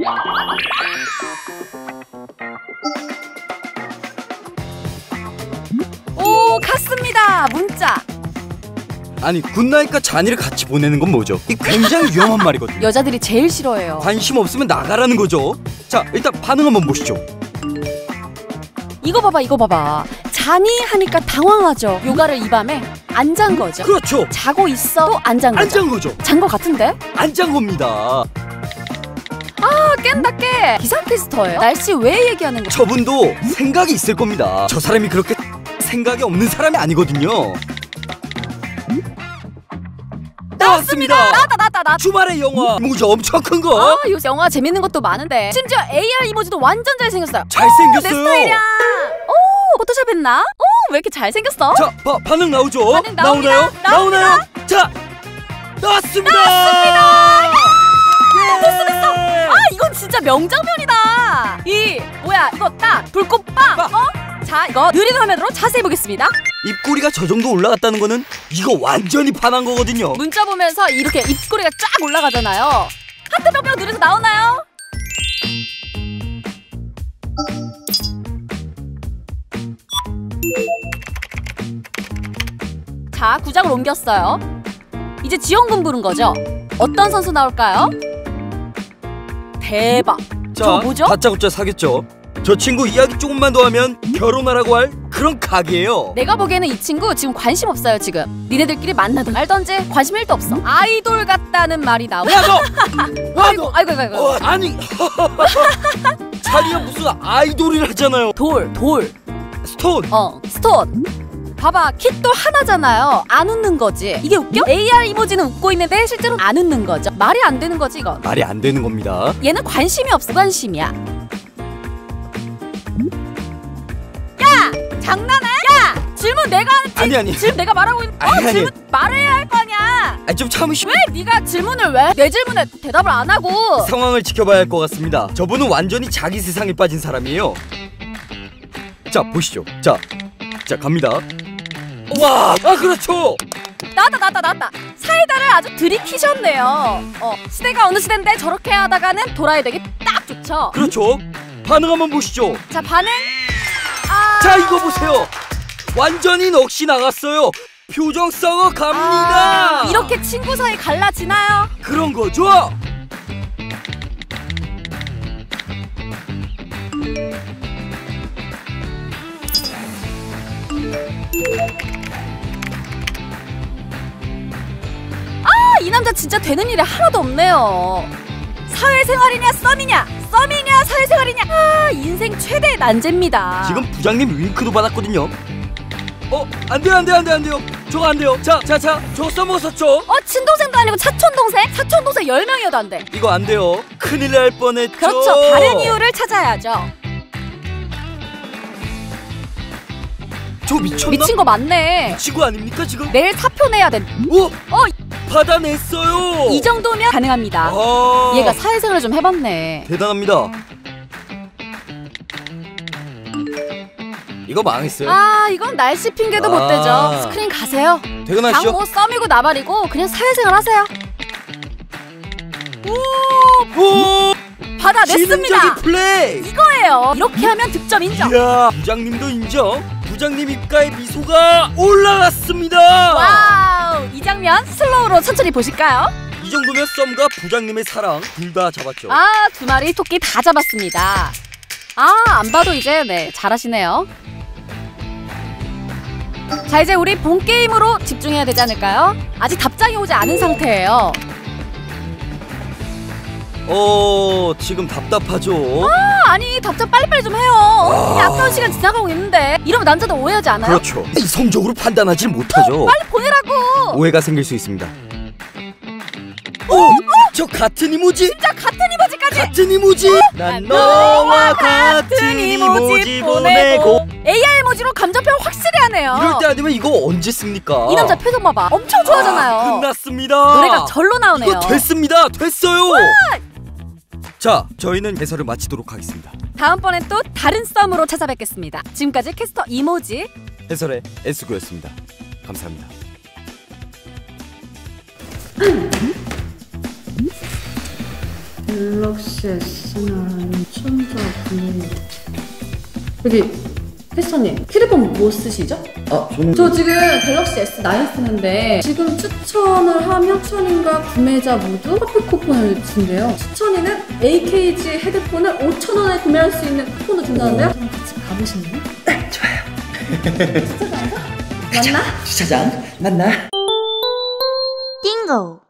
오, 갔습니다. 문자. 아니 굿나잇과 잔이를 같이 보내는 건 뭐죠? 이 굉장히 위험한 말이거든요. 여자들이 제일 싫어해요. 관심 없으면 나가라는 거죠. 자, 일단 반응 한번 보시죠. 이거 봐봐, 이거 봐봐. 잔이 하니까 당황하죠. 요가를 이 밤에 안 잔 거죠. 그렇죠. 자고 있어도 안 잔 거죠. 안 잔 거죠. 잔 거 같은데? 안 잔 겁니다. 아, 깬다 깨. 기상캐스터예요. 날씨 왜 얘기하는 거야? 저분도 생각이 있을 겁니다. 저 사람이 그렇게 생각이 없는 사람이 아니거든요. 나왔습니다. 나왔다. 주말의 영화 이모지 엄청 큰 거. 아, 요새 영화 재밌는 것도 많은데 심지어 AR 이모지도 완전 잘생겼어요. 잘생겼어요. 내 스타일이야. 오, 포토샵 했나? 오, 왜 이렇게 잘생겼어? 자, 반응 나오죠? 반응 나오나요? 나옵니다. 자, 나왔습니다. 아, 이건 진짜 명장면이다. 이 뭐야, 이거 딱 불꽃 빵. 자, 이거 느린 화면으로 자세히 보겠습니다. 입꼬리가 저 정도 올라갔다는 거는 이거 완전히 반한 거거든요. 문자 보면서 이렇게 입꼬리가 쫙 올라가잖아요. 하트 뿅뿅 느려서 나오나요? 자, 구장을 옮겼어요. 이제 지원군 부른 거죠. 어떤 선수 나올까요? 대박. 자, 저거 뭐죠? 다짜고짜 사겠죠. 저 친구 이야기 조금만 더 하면 결혼하라고 할 그런 각이에요. 내가 보기에는 이 친구 지금 관심 없어요. 지금 니네들끼리 만나든 말던지 관심 1도 없어. 아이돌 같다는 말이 나오고. 야 너! 아이고. 아니 자리가 무슨 아이돌이라잖아요. 돌 스톤. 스톤. 봐봐, 킷도 하나잖아요. 안 웃는 거지. 이게 웃겨? AR 이모지는 웃고 있는데 실제로 안 웃는 거죠. 말이 안 되는 거지 이건. 말이 안 되는 겁니다. 얘는 관심이 없어. 관심이야. 야! 장난해? 야! 질문 내가 하는 아니. 질문 내가 말하고 있는 아니. 질문 말해야 할 거 아니야. 아니 좀 참으시. 왜 네가 질문을 왜? 내 질문에 대답을 안 하고. 상황을 지켜봐야 할 것 같습니다. 저분은 완전히 자기 세상에 빠진 사람이에요. 자, 보시죠. 자 갑니다. 와, 그렇죠. 나왔다. 사이다를 아주 들이키셨네요. 시대가 어느 시대인데 저렇게 하다가는 돌아야 되기 딱 좋죠. 그렇죠. 반응 한번 보시죠. 자, 반응. 자, 이거 보세요. 완전히 넋이 나갔어요. 표정 썩어 갑니다. 이렇게 친구 사이 갈라지나요? 그런 거죠. 이 남자 진짜 되는 일이 하나도 없네요. 사회생활이냐 썸이냐 사회생활이냐. 인생 최대의 난제입니다. 지금 부장님 윙크도 받았거든요. 안 돼요. 저거 안 돼요. 자, 저거 써먹었었죠? 친동생도 아니고 사촌동생 10명이어도 안 돼. 이거 안 돼요. 큰일 날 뻔했죠. 그렇죠. 다른 이유를 찾아야죠. 저 미쳤나? 미친 거 맞네. 미친 거 아닙니까 지금? 내일 사표 내야 돼. 받아냈어요. 이 정도면 가능합니다. 얘가 사회생활을 좀 해봤네. 대단합니다. 이거 망했어요. 이건 날씨 핑계도 못 대죠. 스크린 가세요. 퇴근하시죠. 뭐 썸이고 나발이고 그냥 사회생활 하세요. 오! 받아냈습니다. 지능적인 플레이. 이거예요. 이렇게 하면 득점 인정. 이야, 부장님도 인정. 부장님 입가에 미소가 올라갔습니다. 와우, 이 장면 슬로우로 천천히 보실까요? 이 정도면 썸과 부장님의 사랑 둘 다 잡았죠. 2마리 토끼 다 잡았습니다. 안 봐도 이제 잘하시네요. 자, 이제 우리 본 게임으로 집중해야 되지 않을까요? 아직 답장이 오지 않은 상태예요. 지금 답답하죠. 아니, 답장 빨리빨리 좀 해요. 이미 아까운 시간 지나가고 있는데. 이러면 남자도 오해하지 않아요? 그렇죠. 이성적으로 판단하지 못하죠. 빨리 보내라고. 오해가 생길 수 있습니다. 저 같은 이모지? 진짜 같은 이모지까지. 같은 이모지? 난 너와 같은 이모지 보내고. AR 이모지로 감정표현 확실히 하네요. 이럴 때 아니면 이거 언제 씁니까? 이 남자 표정 봐봐. 엄청 좋아하잖아요. 끝났습니다. 노래가 절로 나오네요. 이거 됐습니다. 됐어요. 자, 저희는 해설을 마치도록 하겠습니다. 다음번엔 또 다른 썸으로 찾아뵙겠습니다. 지금까지 캐스터 이모지 해설의 S구였습니다. 감사합니다. 갤럭시 S9 천자 구매. 여기 테스터님 휴대폰 뭐 쓰시죠? 저는 저 지금 갤럭시 S9 쓰는데 지금 추천을 하면 추천인가 구매자 모두 커피 쿠폰을 준대요. 추천이는 AKG 헤드폰을 5,000원에 구매할 수 있는 쿠폰도 준다는데요? 저랑 같이 가보실래요? 네, 좋아요. 주차장에서? 맞나? 주차장 만나. 띵고